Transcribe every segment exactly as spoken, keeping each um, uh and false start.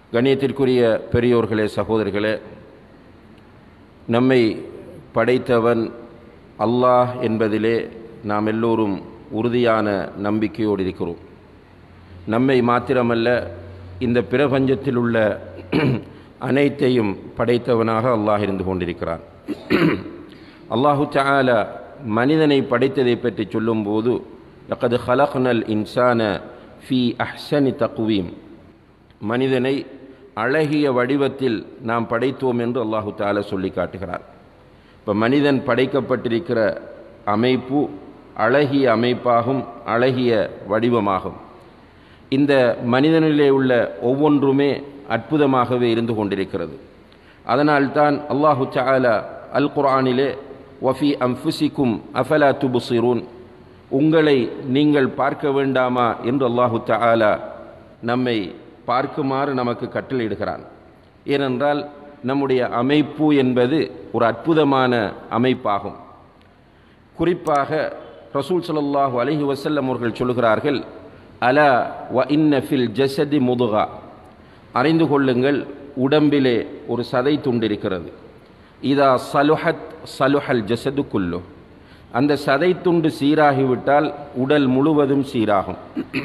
கண்ணியத்திற்குரிய பெரியோர்களே, சகோதரர்களே, நம்மை படைத்தவன் அல்லாஹ் என்பதிலே நாம் எல்லோரும் உறுதியான நம்பிக்கையோடு இருக்கிறோம். நம்மை மாத்திரமல்ல, இந்த பிரபஞ்சத்தில் உள்ள அனைத்தையும் படைத்தவனாக அல்லாஹ் இருந்து கொண்டிருக்கிறான். அல்லாஹு தஆலா மனிதனை படைத்ததை பற்றி சொல்லும்போது, லகத் ஹலக்னல் இன்சான ஃபீ அஹ்ஸனி தக்வீம், மனிதனை அழகிய வடிவத்தில் நாம் படைத்தோம் என்று அல்லாஹு தஆலா சொல்லி காட்டுகிறார். இப்போ மனிதன் படைக்கப்பட்டிருக்கிற அமைப்பு அழகிய அமைப்பாகும், அழகிய வடிவமாகும். இந்த மனிதனிலே உள்ள ஒவ்வொன்றுமே அற்புதமாகவே இருந்து கொண்டிருக்கிறது. அதனால்தான் அல்லாஹு தஆலா அல் குர்ஆனிலே வஃபி அன்ஃபுசிக்கும் அஃபலா துப்ஸிரூன், உங்களை நீங்கள் பார்க்க வேண்டாமா என்று அல்லாஹு தஆலா நம்மை பார்க்குமாறு நமக்கு கட்டளையிடுகிறான். ஏனென்றால் நம்முடைய அமைப்பு என்பது ஒரு அற்புதமான அமைப்பாகும். குறிப்பாக ரசூல் ஸல்லல்லாஹு அலைஹி வஸல்லம் அவர்கள் சொல்கிறார்கள், அலா வ இன்ன ஃபில் ஜஸதி முதுகா, அறிந்து கொள்ளுங்கள், உடம்பிலே ஒரு சதை துண்டிருக்கிறது. இதா சலுஹத் சலுஹல் ஜஸது குல்லு, அந்த சதை துண்டு சீராகிவிட்டால் உடல் முழுவதும் சீராகும்.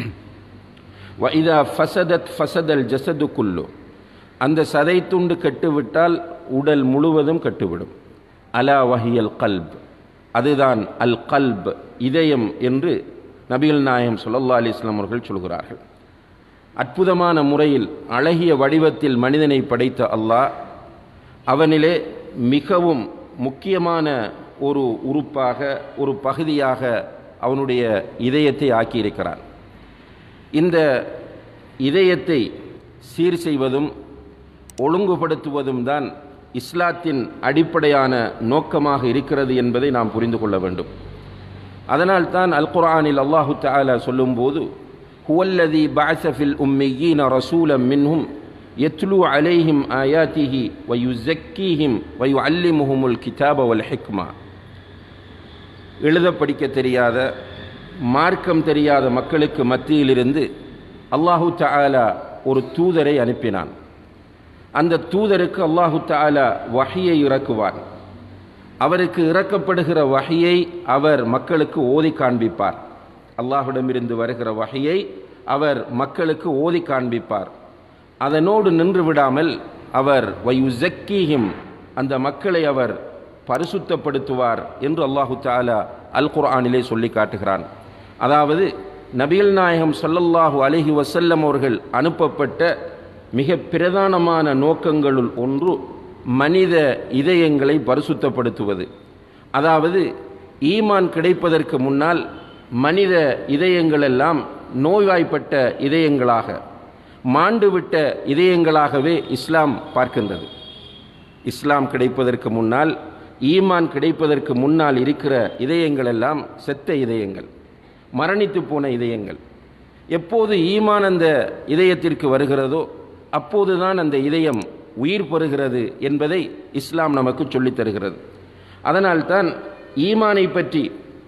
வ இதா ஃபஸதத் ஃபஸதல் ஜஸது குல்லு, அந்த சதை துண்டு கெட்டுவிட்டால் உடல் முழுவதும் கெட்டுவிடும். அலா வஹியல் கல்ப், அதுதான் அல் கல்ப், இதயம் என்று நபிகள் நாயகம் ஸல்லல்லாஹு அலைஹி வஸல்லம் அவர்கள் சொல்கிறார்கள். அற்புதமான முறையில் அழகிய வடிவத்தில் மனிதனை படைத்த அல்லாஹ் அவனிலே மிகவும் முக்கியமான ஒரு உறுப்பாக, ஒரு பகுதியாக அவனுடைய இதயத்தை ஆக்கியிருக்கிறான். இந்த இதயத்தை சீர் செய்வதும் ஒழுங்குபடுத்துவதும் தான் இஸ்லாத்தின் அடிப்படையான நோக்கமாக இருக்கிறது என்பதை நாம் புரிந்து கொள்ள வேண்டும். அதனால்தான் அல் குர்ஆனில் அல்லாஹு தஆலா சொல்லும்போது, ஹுவல்லதி பஅஸ ஃபில் உம்மியீன ரசூலம் மின்ஹும் யத்லூ அலைஹிம் ஆயாத்திஹி வ யுஸக்கீஹிம் வ யுஅல்லிமுஹுமுல் கிதாப வல் ஹிக்மா, எழுத படிக்க தெரியாத, மார்க்கம் தெரியாத மக்களுக்கு மத்தியிலிருந்து அல்லாஹு தஆலா ஒரு தூதரை அனுப்பினான். அந்த தூதருக்கு அல்லாஹு தஆலா வஹியை இறக்குவான். அவருக்கு இறக்கப்படுகிற வஹியை அவர் மக்களுக்கு ஓதி காண்பிப்பார். அல்லாஹ்விடமிருந்து வருகிற வஹியை அவர் மக்களுக்கு ஓதி காண்பிப்பார். அதனோடு நின்று விடாமல் அவர் வயுஸக்கீஹிம், அந்த மக்களை அவர் பரிசுத்தப்படுத்துவார் என்று அல்லாஹு தஆலா அல் குர்ஆனிலே சொல்லி காட்டுகிறான். அதாவது நபிகள் நாயகம் ஸல்லல்லாஹு அலைஹி வஸல்லம் அவர்கள் அனுப்பப்பட்ட மிக பிரதானமான நோக்கங்களுள் ஒன்று மனித இதயங்களை பரிசுத்தப்படுத்துவது. அதாவது ஈமான் கிடைப்பதற்கு முன்னால் மனித இதயங்களெல்லாம் நோய்வாய்ப்பட்ட இதயங்களாக, மாண்டுவிட்ட இதயங்களாகவே இஸ்லாம் பார்க்கின்றது. இஸ்லாம் கிடைப்பதற்கு முன்னால், ஈமான் கிடைப்பதற்கு முன்னால் இருக்கிற இதயங்களெல்லாம் செத்த இதயங்கள், மரணித்து போன இதயங்கள். எப்போது ஈமான் அந்த இதயத்திற்கு வருகிறதோ அப்போதுதான் அந்த இதயம் உயிர் பெறுகிறது என்பதை இஸ்லாம் நமக்கு சொல்லித் தருகிறது. அதனால்தான் ஈமானை பற்றி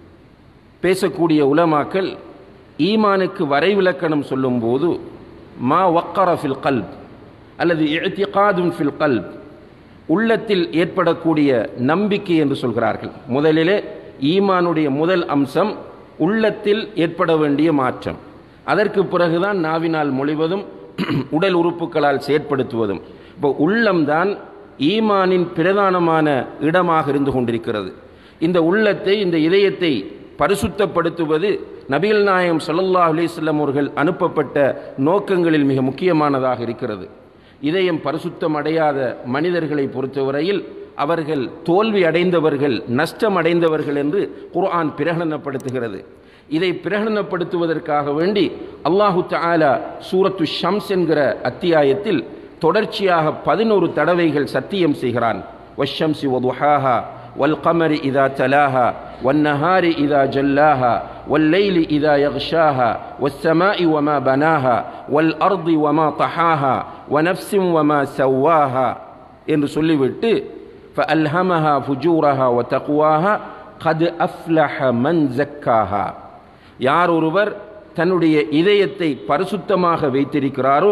பேசக்கூடிய உலமாக்கள் ஈமானுக்கு வரைவிலக்கணம் சொல்லும்போது மா வக்கர ஃபில் கல்ப் அல்லது இஅ்திகாதுன் ஃபில் கல்ப், உள்ளத்தில் ஏற்படக்கூடிய நம்பிக்கை என்று சொல்கிறார்கள். முதலிலே ஈமானுடைய முதல் அம்சம் உள்ளத்தில் ஏற்பட வேண்டிய மாற்றம். அதற்கு பிறகுதான் நாவினால் மொழிவதும் உடல் உறுப்புகளால் செயற்படுத்துவதும். இப்போ உள்ளம்தான் ஈமானின் பிரதானமான இடமாக இருந்து கொண்டிருக்கிறது. இந்த உள்ளத்தை, இந்த இதயத்தை பரிசுத்தப்படுத்துவது நபிகள் நாயகம் ஸல்லல்லாஹு அலைஹி வஸல்லம் அவர்கள் அனுப்பப்பட்ட நோக்கங்களில் மிக முக்கியமானதாக இருக்கிறது. இதயம் பரிசுத்தம் அடையாத மனிதர்களை பொறுத்தவரையில் அவர்கள் தோல்வி அடைந்தவர்கள், நஷ்டம் அடைந்தவர்கள் என்று குர்ஆன் பிரகடனப்படுத்துகிறது. இதை பிரகடனப்படுத்துவதற்காக வேண்டி அல்லாஹு தஆலா சூரத்து ஷம்ஸ் என்கிற அத்தியாயத்தில் தொடர்ச்சியாக பதினோரு தடவைகள் சத்தியம் செய்கிறான். வஷ்ஷம்ஸி வதுஹாஹா வல் கமரி இதா தலாஹா வன்னஹாரி இதா ஜல்லாஹா வல்லைலி இதா யக்ஷாஹா வஸ்ஸமாஇ வமா பனாஹா வல் அர்தி வமா தஹாஹா வனஃப்ஸின் வமா ஸவ்வாஹா என்று சொல்லிவிட்டு ஃபஅல்ஹமஹா ஃபுஜூரஹா வதக்வாஹா கத் அஃப்லஹ மன் ஸக்காஹா, யார் ஒருவர் தன்னுடைய இதயத்தை பரிசுத்தமாக வைத்திருக்கிறாரோ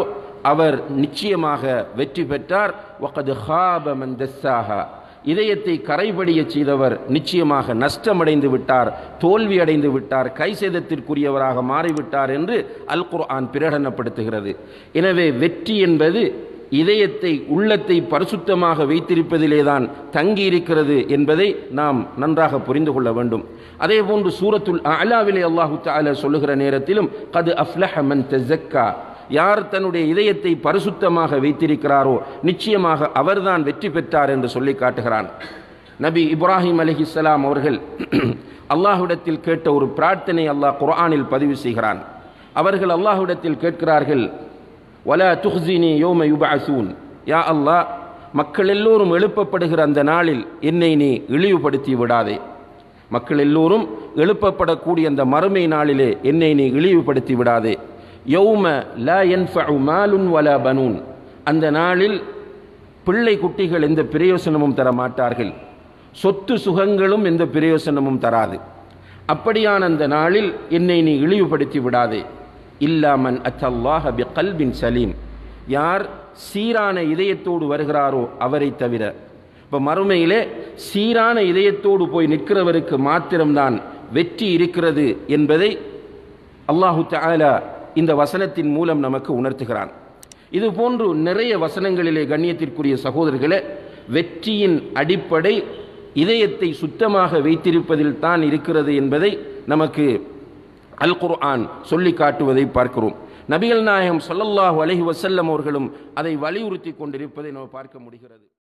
அவர் நிச்சயமாக வெற்றி பெற்றார். வகத் ஹாப மன் தஸ்ஸாஹா, இதயத்தை கரைபடிய செய்தவர் நிச்சயமாக நஷ்டமடைந்து விட்டார், தோல்வி அடைந்து விட்டார், கை சேதத்திற்குரியவராக மாறிவிட்டார் என்று அல் குர்ஆன் பிரகடனப்படுத்துகிறது. எனவே வெற்றி என்பது இதயத்தை உள்ளத்தை பரிசுத்தமாக வைத்திருப்பதிலேதான் தங்கியிருக்கிறது என்பதை நாம் நன்றாக புரிந்து கொள்ள வேண்டும். அதே போன்று சூரத்துல் அலாவிலே அல்லாஹு தஆலா சொல்லுகிற நேரத்திலும் கத் அஃப்லஹ மன் தஸக்கா, யார் தன்னுடைய இதயத்தை பரிசுத்தமாக வைத்திருக்கிறாரோ நிச்சயமாக அவர்தான் வெற்றி பெற்றார் என்று சொல்லி காட்டுகிறான். நபி இப்ராஹிம் அலைஹிஸ்ஸலாம் அவர்கள் அல்லாஹ்விடத்தில் கேட்ட ஒரு பிரார்த்தனை அல்லாஹ் குர்ஆனில் பதிவு செய்கிறான். அவர்கள் அல்லாஹ்விடத்தில் கேட்கிறார்கள், வலா துஹ்ஸினி யௌம யுபஅஸூன், யா அல்லாஹ், மக்கள் எல்லோரும் எழுப்பப்படுகிற அந்த நாளில் என்னை நீ இழிவுபடுத்தி விடாதே. மக்கள் எல்லோரும் எழுப்பப்படக்கூடிய அந்த மறுமை நாளிலே என்னை நீ இழிவுபடுத்தி விடாதே. யௌம லா யன்ஃபஉ மாலுன் வலா பனூன், அந்த நாளில் பிள்ளை குட்டிகள் எந்த பிரயோசனமும் தர மாட்டார்கள், சொத்து சுகங்களும் எந்த பிரயோசனமும் தராது. அப்படியான அந்த நாளில் என்னை நீ இழிவுபடுத்தி விடாதே. இல்லா மன் அத்தல்லாஹ பிகல்பின் சலீம், யார் சீரான இதயத்தோடு வருகிறாரோ அவரை தவிர. இப்போ மறுமையிலே சீரான இதயத்தோடு போய் நிற்கிறவருக்கு மாத்திரம்தான் வெற்றி இருக்கிறது என்பதை அல்லாஹு தஆலா இந்த வசனத்தின் மூலம் நமக்கு உணர்த்துகிறான். இது போன்று நிறைய வசனங்களிலே கண்ணியத்திற்குரிய சகோதரர்களே, வெற்றியின் அடிப்படை இதயத்தை சுத்தமாக வைத்திருப்பதில் தான் இருக்கிறது என்பதை நமக்கு அல் குர்ஆன் சொல்லி காட்டுவதை பார்க்கிறோம். நபிகள் நாயகம் ஸல்லல்லாஹு அலைஹி வஸல்லம் அவர்களும் அதை வலியுறுத்தி கொண்டிருப்பதை நாம் பார்க்க முடிகிறது.